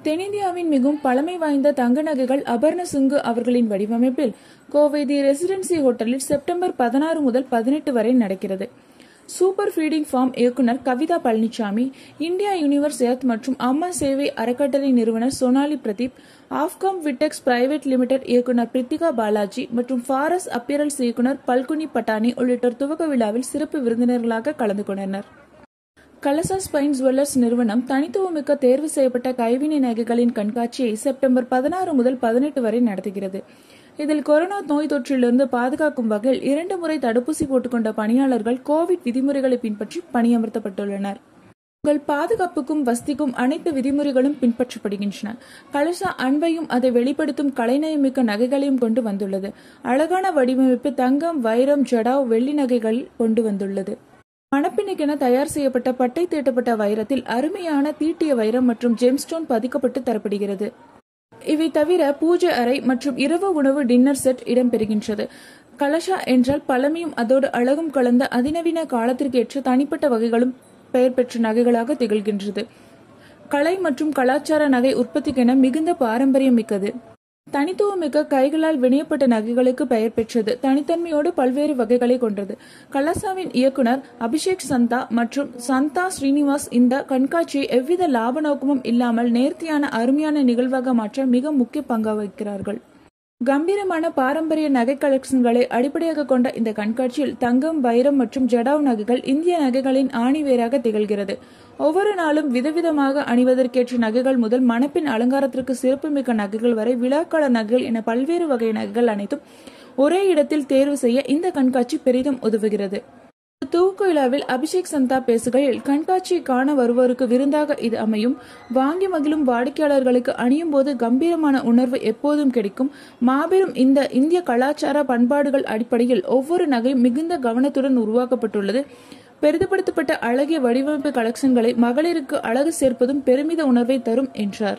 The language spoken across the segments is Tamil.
தென்னிந்தியாவின் மிகவும் பழமை வாய்ந்த தங்க நகைகள் அபர்ண சிங்கு அவர்களின் வடிவமைப்பில் கோவை தி ரெசிடென்சி ஹோட்டலில் செப்டம்பர் 16 முதல் 18 வரை நடக்கிறது. சூப்பர் ஃபீடிங் ஃபார்ம் இயக்குனர் Kavitha Palanisamy, India universe earth மற்றும் அம்மா சேவை அறக்கட்டளை நிறுவனர் சோனாலி பிரதீப், ஆஃப்காம் விட்டெக்ஸ் பிரைவேட் லிமிடெட் இயக்குனர் பிரித்திகா பாலாஜி மற்றும் ஃபாரஸ் அப்பியரல்ஸ் இயக்குனர் பல்குனி பட்டானி உள்ளிட்டோர் துவக்க விழாவில் சிறப்பு விருந்தினர்களாக கலந்து கொண்டனர். கலசா பைன் ஜுவல்லர்ஸ் நிறுவனம் தனித்துவமிக்க தேர்வு செய்யப்பட்ட கைவினை நகைகளின் கண்காட்சியை செப்டம்பர் 16 முதல் 18 வரை நடத்துகிறது. இதில் கொரோனா நோய் தொற்றிலிருந்து பாதுகாக்கும் வகையில் 2 முறை தடுப்பூசி போட்டுக்கொண்ட பணியாளர்கள் கோவிட் விதிமுறைகளை பின்பற்றி பணியமர்த்தப்பட்டுள்ளனர். உங்கள் பாதுகாப்புக்கும் வசதிக்கும் அனைத்து விதிமுறைகளும் பின்பற்றப்படுகின்றன. கலசா அன்பையும் அதை வெளிப்படுத்தும் கலைநயமிக்க நகைகளையும் கொண்டு வந்துள்ளது. அழகான வடிவமைப்பு தங்கம், வைரம், ஜடாவ், வெள்ளி நகைகளில் கொண்டு வந்துள்ளது. மணப்பெண்ணுக்கென தயார் செய்யப்பட்ட பட்டை தீட்டப்பட்ட வைரத்தில் அருமையான தீட்டிய வைரம் மற்றும் ஜெம்ஸ்டோன் பதிக்கப்பட்டு தரப்படுகிறது. இவை தவிர பூஜை அறை மற்றும் இரவு உணவு டின்னர் செட் இடம்பெறுகின்றது. கலஷா என்றால் பழமையும் அதோடு அழகும் கலந்த அதிநவீன காலத்திற்கு ஏற்ற தனிப்பட்ட வகைகளும் பெயர் பெற்ற நகைகளாக திகழ்கின்றது. கலை மற்றும் கலாச்சார நகை உற்பத்திக்கென மிகுந்த பாரம்பரியம் மிக்கது. தனித்துவமிக்க கைகளால் வினையப்பட்ட நகைகளுக்கு பெயர் பெற்றது. தனித்தன்மையோடு பல்வேறு வகைகளை கொண்டது. கலாசாவின் இயக்குனர் அபிஷேக் சந்தா மற்றும் சந்தா ஸ்ரீனிவாஸ் இந்த கண்காட்சியை எவ்வித லாப நோக்கமும் இல்லாமல் நேர்த்தியான அருமையான நிகழ்வாக மாற்ற மிக முக்கிய பங்கு வகிக்கிறார்கள். கம்பீரமான பாரம்பரிய நகை கலெக்ஷன்களை அடிப்படையாக கொண்ட இந்த கண்காட்சியில் தங்கம், வைரம் மற்றும் ஜடாவ் நகைகள் இந்திய நகைகளின் ஆணிவேராக திகழ்கிறது. ஒவ்வொரு நாளும் விதவிதமாக அணிவதற்கேற்ற நகைகள் முதல் மணப்பின் அலங்காரத்திற்கு சிறப்புமிக்க நகைகள் வரை விழாக்கால நகைகள் என பல்வேறு வகை நகைகள் அனைத்தும் ஒரே இடத்தில் தேர்வு செய்ய இந்த கண்காட்சி பெரிதும் உதவுகிறது. துவக்க விழாவில் அபிஷேக் சந்தா பேசுகையில், கண்காட்சியை காண வருவோருக்கு விருந்தாக இது அமையும். வாங்கி மகிழும் வாடிக்கையாளர்களுக்கு அணியும் போது கம்பீரமான உணர்வு எப்போதும் கிடைக்கும். மாபெரும் இந்த இந்திய கலாச்சார பண்பாடுகள் அடிப்படையில் ஒவ்வொரு நகையும் மிகுந்த கவனத்துடன் உருவாக்கப்பட்டுள்ளது. பெரிதுபடுத்தப்பட்ட அழகிய வடிவமைப்பு கலெக்ஷன்களை மகளிருக்கு அழகு சேர்ப்பதும் பெருமித உணர்வை தரும் என்றார்.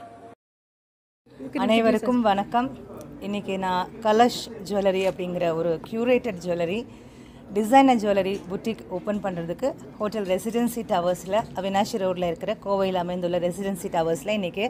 அனைவருக்கும் வணக்கம். இன்னைக்கு நான் கலஷ் ஜுவல்லரி அப்படிங்கிற ஒரு curated jewellery designer jewellery boutique open பண்ணுறதுக்கு ஹோட்டல் ரெசிடென்சி டவர்ஸில் அவினாஷி ரோட்டில் இருக்கிற கோவையில் அமைந்துள்ள ரெசிடென்சி டவர்ஸில் இன்றைக்கி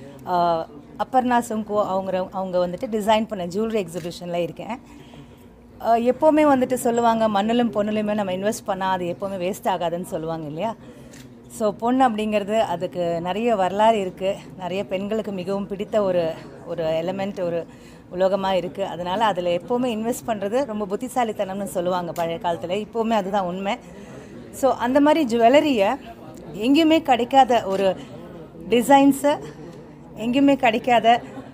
அப்பர்ணா சுங்கோ அவங்க வந்துட்டு டிசைன் பண்ண ஜுவல்லரி எக்ஸிபிஷனில் இருக்கேன். எப்போவுமே வந்துட்டு சொல்லுவாங்க, மண்ணிலும் பொண்ணுலையுமே நம்ம இன்வெஸ்ட் பண்ணால் அது எப்போவுமே வேஸ்ட் ஆகாதுன்னு சொல்லுவாங்க இல்லையா. ஸோ பொண்ணு அப்படிங்கிறது அதுக்கு நிறைய வரலாறு இருக்குது. நிறைய பெண்களுக்கு மிகவும் பிடித்த ஒரு எலமெண்ட், ஒரு உலோகமாக இருக்குது. அதனால் அதில் எப்போவுமே இன்வெஸ்ட் பண்ணுறது ரொம்ப புத்திசாலித்தனம்னு சொல்லுவாங்க பழைய காலத்தில். இப்போவுமே அதுதான் உண்மை. ஸோ அந்த மாதிரி ஜுவல்லரியை எங்கேயுமே கிடைக்காத ஒரு டிசைன்ஸை எங்கேயுமே கிடைக்காத,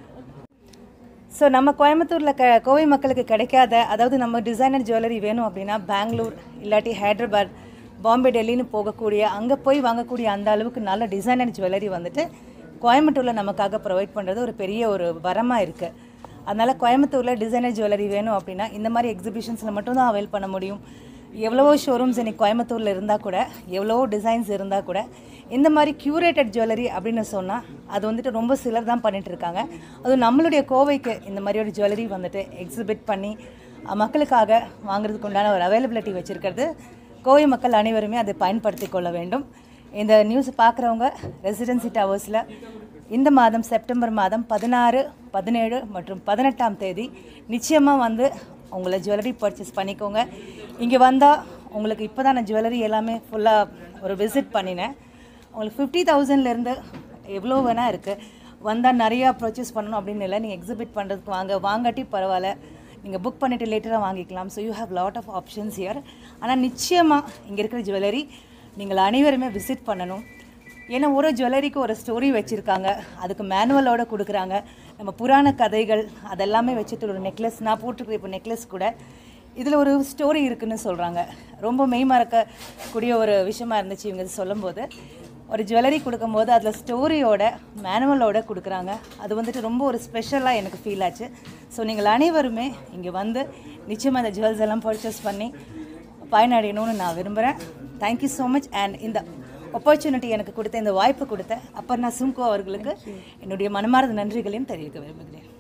ஸோ நம்ம கோயம்புத்தூரில் கோவை மக்களுக்கு கிடைக்காத, அதாவது நம்ம டிசைனர் ஜுவல்லரி வேணும் அப்படின்னா பெங்களூர் இல்லாட்டி ஹைதராபாத், பாம்பே, டெல்லின்னு போகக்கூடிய அங்கே போய் வாங்கக்கூடிய அந்த அளவுக்கு நல்ல டிசைனர் ஜுவல்லரி வந்துட்டு கோயம்புத்தூரில் நமக்காக ப்ரொவைட் பண்ணுறது ஒரு பெரிய ஒரு வரமாக இருக்குது. அதனால் கோயம்புத்தூரில் டிசைனர் ஜுவல்லரி வேணும் அப்படின்னா இந்த மாதிரி எக்ஸிபிஷன்ஸில் மட்டும்தான் அவைல் பண்ண முடியும். எவ்வளவோ ஷோரூம்ஸ் இன்றைக்கி கோயம்புத்தூரில் இருந்தால் கூட, எவ்வளவோ டிசைன்ஸ் இருந்தால் கூட, இந்த மாதிரி கியூரேட்டட் ஜுவல்லரி அப்படின்னு சொன்னால் அது வந்துட்டு ரொம்ப சிலர் தான் பண்ணிகிட்ருக்காங்க. அதுவும் நம்மளுடைய கோவைக்கு இந்த மாதிரி ஒரு ஜுவல்லரி வந்துட்டு எக்ஸிபிட் பண்ணி மக்களுக்காக வாங்குறதுக்கு உண்டான ஒரு அவைலபிலிட்டி வச்சுருக்கிறது கோவை மக்கள் அனைவருமே அதை பயன்படுத்தி கொள்ள வேண்டும். இந்த நியூஸ் பார்க்குறவங்க ரெசிடென்சி டவர்ஸில் இந்த மாதம் செப்டம்பர் மாதம் 16, 17 மற்றும் 18ஆம் தேதி நிச்சயமாக வந்து உங்களை ஜுவல்லரி பர்ச்சேஸ் பண்ணிக்கோங்க. இங்கே வந்தால் உங்களுக்கு இப்போ தான் நான் ஜுவல்லரி எல்லாமே ஃபுல்லாக ஒரு விசிட் பண்ணினேன். உங்களுக்கு 50,000லேருந்து எவ்வளோ வேணால் இருக்குது. வந்தால் நிறையா பர்ச்சேஸ் பண்ணணும் அப்படின்னு இல்லை, நீங்கள் எக்ஸிபிட் பண்ணுறதுக்கு வாங்காட்டி பரவாயில்ல, நீங்கள் புக் பண்ணிவிட்டு லேட்டராக வாங்கிக்கலாம். So you have lot of options here. ஆனால் நிச்சயமாக இங்கே இருக்கிற ஜுவல்லரி நீங்கள் அனைவருமே விசிட் பண்ணணும். ஏன்னா ஒரு ஜுவல்லரிக்கு ஒரு ஸ்டோரி வச்சுருக்காங்க, அதுக்கு மேனுவலோடு கொடுக்குறாங்க. நம்ம புராண கதைகள் அதெல்லாமே வச்சுட்டு ஒரு நெக்லஸ், நான் போட்டுருக்கிற இப்போ நெக்லஸ் கூட இதில் ஒரு ஸ்டோரி இருக்குதுன்னு சொல்கிறாங்க. ரொம்ப மெய்மறக்கக்கூடிய ஒரு விஷயமா இருந்துச்சு இவங்க சொல்லும்போது. ஒரு ஜுவல்லரி கொடுக்கும்போது அதில் ஸ்டோரியோட மேனுவலோடு கொடுக்குறாங்க. அது வந்துட்டு ரொம்ப ஒரு ஸ்பெஷலாக எனக்கு ஃபீல் ஆச்சு. ஸோ நீங்கள் அனைவருமே இங்கே வந்து நிச்சயமாக இந்த ஜுவல்ஸ் எல்லாம் பர்ச்சேஸ் பண்ணி பயனடையணும்னு நான் விரும்புகிறேன். Thank you so much. அண்ட் இந்த ஆப்பர்ச்சுனிட்டி எனக்கு கொடுத்த, இந்த வாய்ப்பு கொடுத்த அப்பர்ணா சுங்கோ அவர்களுக்கு என்னுடைய மனமார்ந்த நன்றிகளையும் தெரிவிக்க விரும்புகிறேன்.